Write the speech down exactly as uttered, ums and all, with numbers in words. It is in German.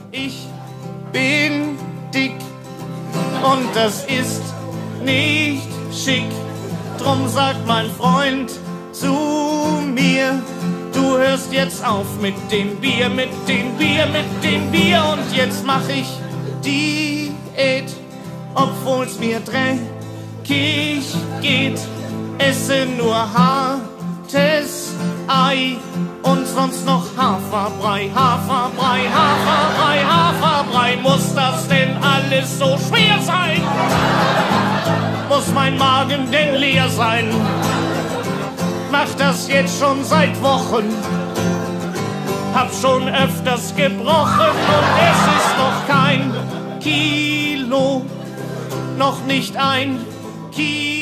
Ich bin dick und das ist nicht schick. Drum sagt mein Freund zu mir, du hörst jetzt auf mit dem Bier, mit dem Bier, mit dem Bier. Und jetzt mach ich Diät, obwohl's mir dreckig geht. Esse nur hartes Ei und sonst noch Haferbrei, Haferbrei, Haferbrei, Haferbrei. Muss das denn alles so schwer sein? Muss mein Magen denn leer sein? Mach das jetzt schon seit Wochen, hab schon öfters gebrochen und es ist noch kein Kilo, noch nicht ein Kilo.